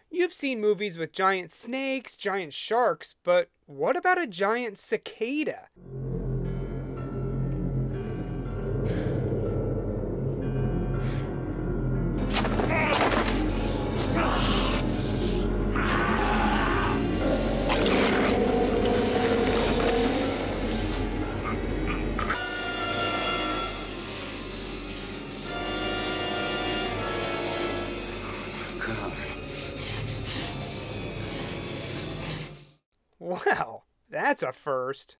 You've seen movies with giant snakes, giant sharks, but what about a giant cicada? Wow, that's a first.